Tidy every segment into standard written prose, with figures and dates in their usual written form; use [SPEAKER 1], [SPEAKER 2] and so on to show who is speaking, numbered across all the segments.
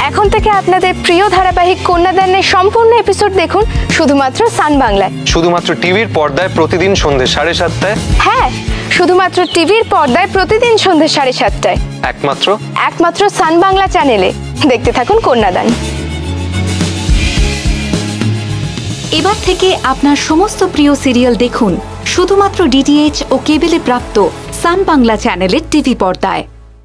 [SPEAKER 1] এখন থেকে আপনাদের প্রিয় ধারাবাহিক কন্যাদানের সম্পূর্ণ এপিসোড দেখুন শুধুমাত্র সান বাংলায়।
[SPEAKER 2] শুধুমাত্র টিভির পর্দায় প্রতিদিন সন্ধ্যে 7:30টায়।
[SPEAKER 1] হ্যাঁ, শুধুমাত্র টিভির পর্দায় প্রতিদিন সন্ধ্যে 7:30টায়। একমাত্র সান বাংলা চ্যানেলে। দেখতে থাকুন কন্যাদান।
[SPEAKER 3] এবার থেকে আপনার সমস্ত প্রিয় সিরিয়াল দেখুন শুধুমাত্র ডিটিএইচ ও কেবেলে প্রাপ্ত সান বাংলা চ্যানেলের টিভি পর্দায়।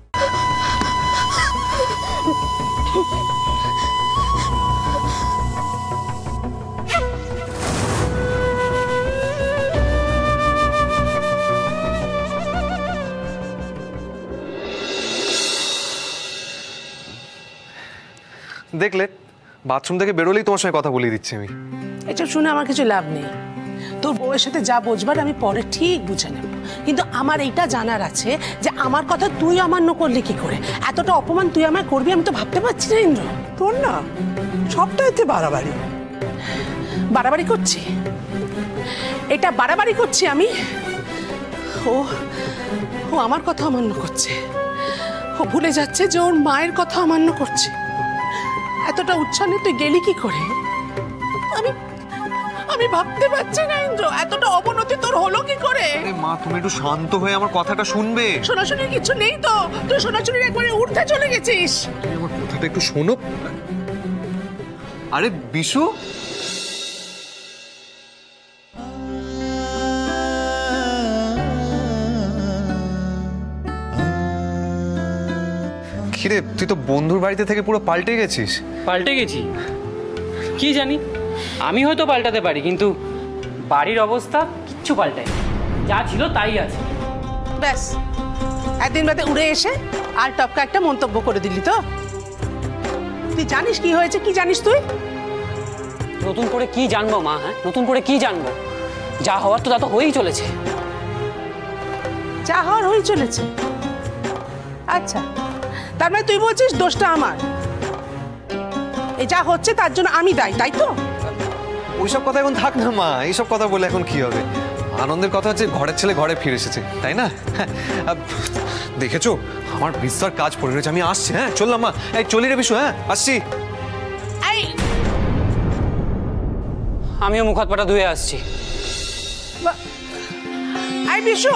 [SPEAKER 2] দেখলে বাথরুম থেকে বেরোলেই তোমার সঙ্গে কথা বলিয়ে দিচ্ছি আমি।
[SPEAKER 4] এটা শুনে আমার কিছু লাভ নেই। তোর বউয়ের সাথে যা বুঝবার আমি পরে ঠিক বুঝে নেব, কিন্তু আমার এইটা জানার আছে যে আমার কথা তুই অমান্য করলি কি করে। এতটা অপমান তুই আমায় করবি আমি তো ভাবতে পারছি না ইন্দ্র।
[SPEAKER 5] তোর না সবটাইতে বাড়াবাড়ি
[SPEAKER 4] বাড়াবাড়ি করছি, এটা বাড়াবাড়ি করছি আমি। ও ও আমার কথা অমান্য করছে, ও ভুলে যাচ্ছে যে ওর মায়ের কথা অমান্য করছে। এতটা উচ্ছন্নে তুই গেলি কি করে আমি আমি ভাবতে পারছি না ইন্দ্র। এতটা অবনতি তোর হলো কি করে?
[SPEAKER 2] আরে মা, তুমি একটু শান্ত হয়ে আমার কথাটা শুনবে।
[SPEAKER 4] শোনাশুনির কিছু নেই তো, তুই শোনাশুনির একবারে উঠতে চলে গেছিস।
[SPEAKER 2] তুমি আমার কথাটা একটু শোনো। আরে বিশু, কিরে তুই তো বন্ধুর বাড়িতে থেকে পুরো পাল্টে গেছিস।
[SPEAKER 6] পাল্টে গেছি কি জানি, আমি হয়তো পাল্টাতে পারি কিন্তু বাড়ির অবস্থা কিচ্ছু পাল্টায়, যা ছিল তাই আছে।
[SPEAKER 4] ব্যাস, একদিন বাদে উড়ে এসে আর টপকা একটা মন্তব্য করে দিলি তো। তুই জানিস কি হয়েছে? কি জানিস তুই?
[SPEAKER 6] নতুন করে কি জানবো মা? হ্যাঁ, নতুন করে কি জানবো? যা হওয়ার তো তা তো হয়েই চলেছে।
[SPEAKER 4] যা হওয়ার হয়ে চলেছে? আচ্ছা, তার মানে তুই বলছিস দোষটা আমার, এই যা হচ্ছে তার জন্য আমি দায়ী, তাই তো?
[SPEAKER 2] ওইসব কথা এখন থাক না মা, এইসব কথা বলে এখন কি হবে? আনন্দের কথা হচ্ছে ঘরের ছেলে ঘরে ফিরে এসেছে, তাই না? দেখেছো আমার বিস্তার কাজ পড়ে রয়েছে, আমি আসছি। হ্যাঁ চললাম মা, এই চলি রে বিশু, হ্যাঁ আসছি।
[SPEAKER 6] আমিও মুখ হাত পাটা ধুয়ে আসছি।
[SPEAKER 4] বিশু,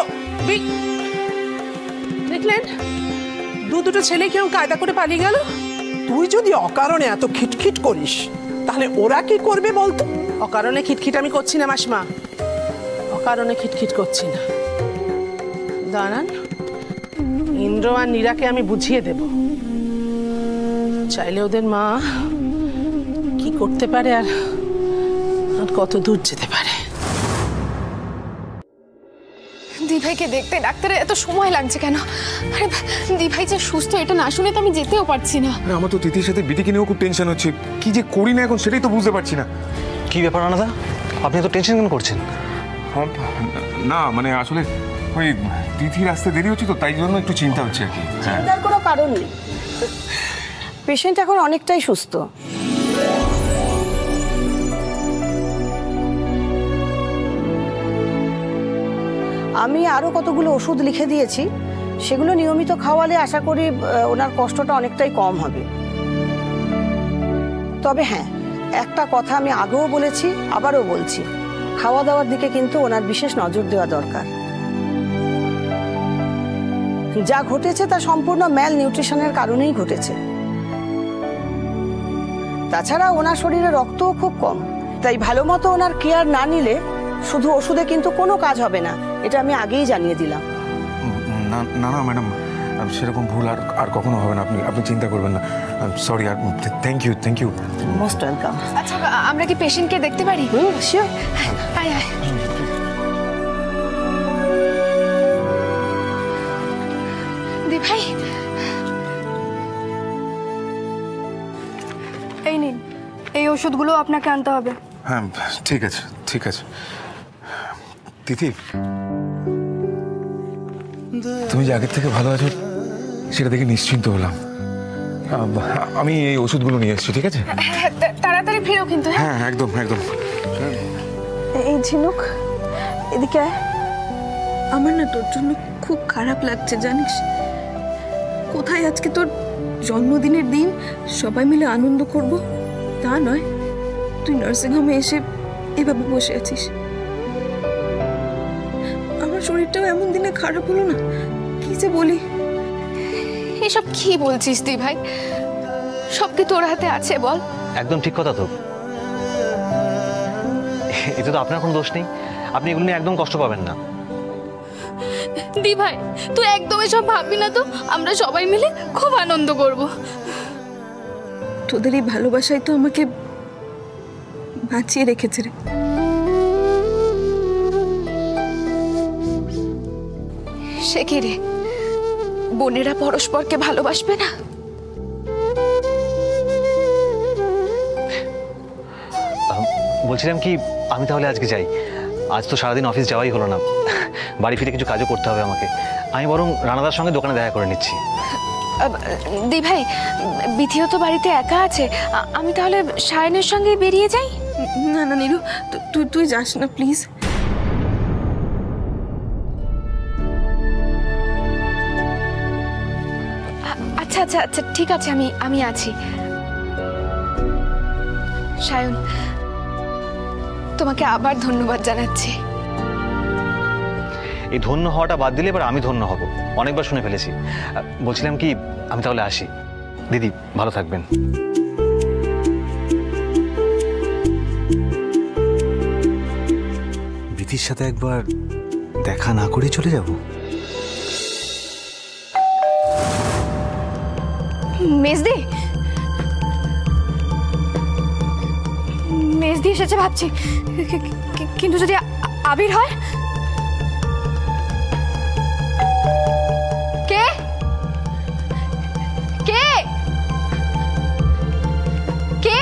[SPEAKER 4] দেখলেন দুটো ছেলে কেউ কায়দা করে পালিয়ে গেল।
[SPEAKER 5] তুই যদি অকারণে এত খিটখিট করিস তাহলে ওরা কি করবে বলতো?
[SPEAKER 4] অকারণে খিটখিট আমি করছি না মাসিমা, অকারণে খিটখিট করছি না। দাঁড়ান, ইন্দ্র আর নীরাকে আমি বুঝিয়ে দেব, চাইলে ওদের মা কি করতে পারে আর কত দূর যেতে পারে।
[SPEAKER 1] দিভাইকে দেখতে ডাক্তারের এত সময় লাগছে কেন? আরে দিভাই যে সুস্থ এটা না শুনে তো আমি যেতেও পারছি না।
[SPEAKER 7] আমার তো তিথির সাথে বিটিকে নিয়েও খুব টেনশন হচ্ছে, কি যে করি না এখন সেটাই তো বুঝতে পারছি না।
[SPEAKER 2] কি ব্যাপার আনাদা, আপনি তো টেনশন কেন করছেন?
[SPEAKER 7] না মানে আসলে ওই তিথির আসতে দেরি হচ্ছে তো তাই জন্য একটু চিন্তা হচ্ছে আর কি।
[SPEAKER 8] চিন্তার কোনো কারণ নেই, পেশেন্ট এখন অনেকটাই সুস্থ। আমি আরো কতগুলো ওষুধ লিখে দিয়েছি, সেগুলো নিয়মিত খাওয়ালে আশা করি ওনার কষ্টটা অনেকটাই কম হবে। তবে হ্যাঁ, একটা কথা আমি আগেও বলেছি আবারও বলছি, খাওয়া দাওয়ার দিকে কিন্তু ওনার বিশেষ নজর দেওয়া দরকার। যা ঘটেছে তা সম্পূর্ণ ম্যাল নিউট্রিশনের কারণেই ঘটেছে। তাছাড়া ওনার শরীরে রক্তও খুব কম, তাই ভালো মতো ওনার কেয়ার না নিলে শুধু ওষুধে কিন্তু কোনো কাজ হবে না, এটা আমি আগেই জানিয়ে দিলাম।
[SPEAKER 7] না না না ম্যাডাম, সেরকম ভুল আর কখনো হবে না, আপনি চিন্তা করবেন না। সরি, আর থ্যাংক ইউ।
[SPEAKER 8] Most welcome.
[SPEAKER 1] আচ্ছা, আমরা কি পেশেন্টকে দেখতে পারি?
[SPEAKER 8] শিওর।
[SPEAKER 1] আয় আয়। দিভাই, এই নিন, এই ওষুধগুলো আপনাকে আনতে হবে।
[SPEAKER 7] হ্যাঁ ঠিক আছে। তিথি, তুমি যে আগের থেকে ভালো আছো সেটা দেখে নিশ্চিন্ত হলাম। আমি এই ওষুধগুলো নিয়ে এসেছি, ঠিক আছে?
[SPEAKER 1] তাড়াতাড়ি ফিরো কিন্তু।
[SPEAKER 7] হ্যাঁ একদম।
[SPEAKER 8] এই ঝিনুক, এদিকে আয়।
[SPEAKER 9] আমার না তোর জন্য খুব খারাপ লাগছে জানিস। কোথায় আজকে তোর জন্মদিনের দিন সবাই মিলে আনন্দ করব তা নয়, তুই নার্সিংহোমে এসে এভাবে বসে আছিস। আমার শরীরটাও এমন দিনে খারাপ হলো না, কি যে বলি।
[SPEAKER 1] এসব কি বলছিস তুই ভাই? সব কি তোর হাতে আছে বল?
[SPEAKER 10] একদম ঠিক কথা তো। এতে তো আপনার কোনো দোষ নেই, আপনি এগুলো নিয়ে একদম কষ্ট পাবেন না।
[SPEAKER 11] দি ভাই তুই একদম এসব ভাববি না তো, আমরা সবাই মিলে খুব আনন্দ করব।
[SPEAKER 9] তোদের এই ভালোবাসাই তো আমাকে বাঁচিয়ে রেখেছে রে।
[SPEAKER 1] সে কি রে, বোনেরা পরস্পরকে ভালোবাসবে না?
[SPEAKER 10] বলছিলাম কি, আমি তাহলে আজকে যাই। আজ তো সারাদিন অফিস যাওয়াই হলো না, বাড়ি ফিরে কিছু কাজও করতে হবে আমাকে। আমি বরং রানাদার সঙ্গে দোকানে দেখা করে নিচ্ছি।
[SPEAKER 1] দি ভাই, বিধিও তো বাড়িতে একা আছে, আমি তাহলে সায়নের সঙ্গে বেরিয়ে যাই।
[SPEAKER 9] না না নীরু, তুই যাস না প্লিজ।
[SPEAKER 1] আচ্ছা আচ্ছা আচ্ছা ঠিক আছে, আমি আছি। সায়ন, তোমাকে আবার ধন্যবাদ জানাচ্ছি।
[SPEAKER 10] এই ধন্য হওয়াটা বাদ দিলে এবার আমি ধন্য হব, অনেকবার শুনে ফেলেছি। বলছিলাম কি, আমি তাহলে আসি। দিদি ভালো থাকবেন। বিধির সাথে একবার দেখা না করে চলে যাব?
[SPEAKER 1] মেজদি, মেজদি এসেছে ভাবছি, কিন্তু যদি আবির হয়? কে কে কে?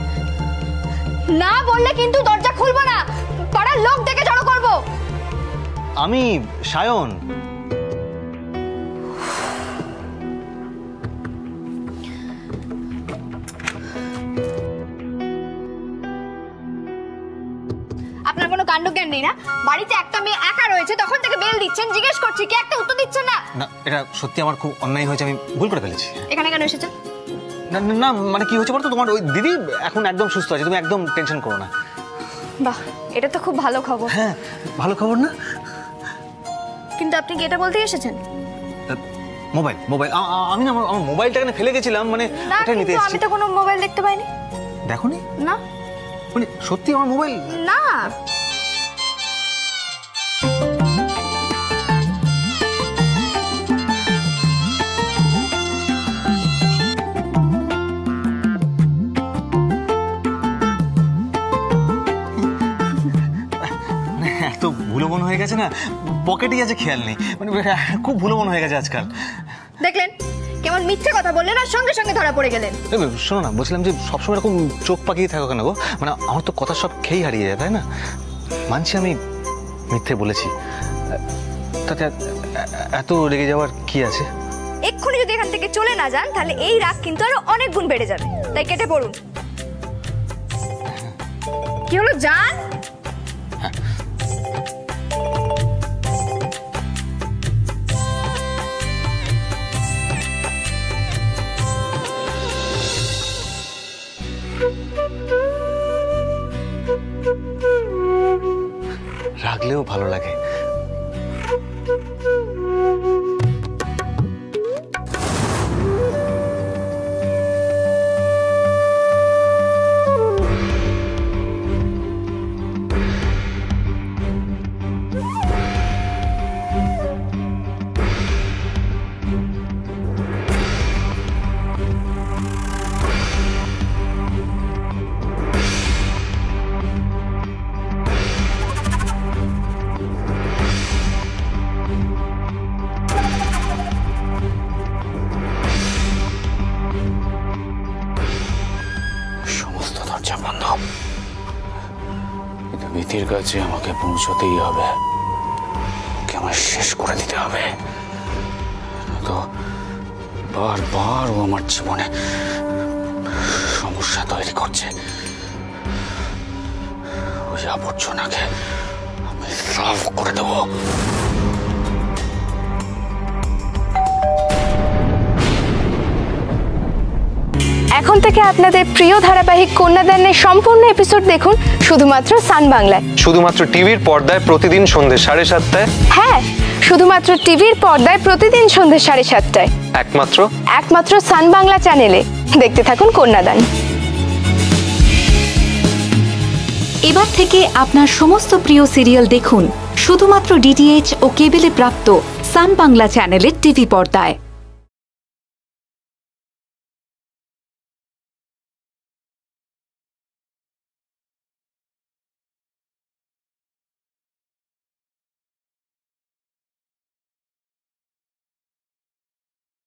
[SPEAKER 1] না বললে কিন্তু দরজা খুলবো না, পাড়ার লোক দেখে জড়ো করবো।
[SPEAKER 10] আমি সায়ন।
[SPEAKER 1] আপনার কোনো কাণ্ডজ্ঞান নেই না? বাড়িতে একটা মেয়ে একা রয়েছে, তখন থেকে বেল দিচ্ছেন, জিজ্ঞেস করছি কি একটা উত্তর দিচ্ছেন না।
[SPEAKER 10] না, এটা সত্যি আমার খুব অন্যায় হয়েছে, আমি ভুল করে ফেলেছি।
[SPEAKER 1] এখানে কেন এসেছেন?
[SPEAKER 10] না না, মানে কি হয়েছে বলতো, তোমার ওই দিদি এখন একদম সুস্থ আছে, তুমি একদম টেনশন করো না।
[SPEAKER 1] বাহ, এটা তো খুব ভালো খবর।
[SPEAKER 10] হ্যাঁ, ভালো খবর না?
[SPEAKER 1] কিন্তু আপনি কি এটা বলতে এসেছেন?
[SPEAKER 10] মোবাইল মোবাইল আমি না আমার মোবাইলটা এখানে ফেলে গেছিলাম, মানে ওটা নিতে এসেছি।
[SPEAKER 1] আমি তো কোনো মোবাইল দেখতে পাইনি।
[SPEAKER 10] দেখোনি?
[SPEAKER 1] না।
[SPEAKER 10] মানে সত্যি আমার মোবাইল
[SPEAKER 1] না।
[SPEAKER 10] এত ভুলো মন হয়ে গেছে না, পকেটেই আছে খেয়াল নেই, মানে খুব ভুলো মন হয়ে গেছে আজকাল।
[SPEAKER 1] দেখলেন কেমন মিথ্যে কথা বললেন আর সঙ্গে সঙ্গে ধরা পড়ে গেলেন।
[SPEAKER 10] শোনো না, বলছিলাম যে সবসময় এরকম চোখ পাকিয়ে থাকো কেন গো? মানে আমার তো কথা সব খেয়েই হারিয়ে যায়, তাই না? মানছি আমি মিথ্যে বলেছি, তাতে এত রেগে যাওয়ার কি আছে?
[SPEAKER 1] এক্ষুনি যদি এখান থেকে চলে না যান তাহলে এই রাগ কিন্তু আরো অনেক গুণ বেড়ে যাবে, তাই কেটে পড়ুন। কি হলো, যান।
[SPEAKER 10] রাগলেও ভালো লাগে।
[SPEAKER 12] বিধির কাছে আমাকে পৌঁছতেই হবে, ওকে আমার শেষ করে দিতে হবে। তো বারবার ও আমার জীবনে সমস্যা তৈরি করছে। ওই আবর্জনাকে আমি সাফ করে দেবো।
[SPEAKER 1] এখন থেকে আপনাদের প্রিয় ধারাবাহিক কন্যাদানের সম্পূর্ণ এপিসোড দেখুন শুধুমাত্র সান বাংলায়।
[SPEAKER 2] শুধুমাত্র টিভির পর্দায় প্রতিদিন সন্ধ্যে 7:30টায়।
[SPEAKER 1] হ্যাঁ, শুধুমাত্র টিভির পর্দায় প্রতিদিন সন্ধ্যে 7:30টায়। একমাত্র সান বাংলা চ্যানেলে। দেখতে থাকুন কন্যাদান।
[SPEAKER 3] এবার থেকে আপনার সমস্ত প্রিয় সিরিয়াল দেখুন শুধুমাত্র ডিটিএইচ ও কেবেলে প্রাপ্ত সান বাংলা চ্যানেলের টিভি পর্দায়।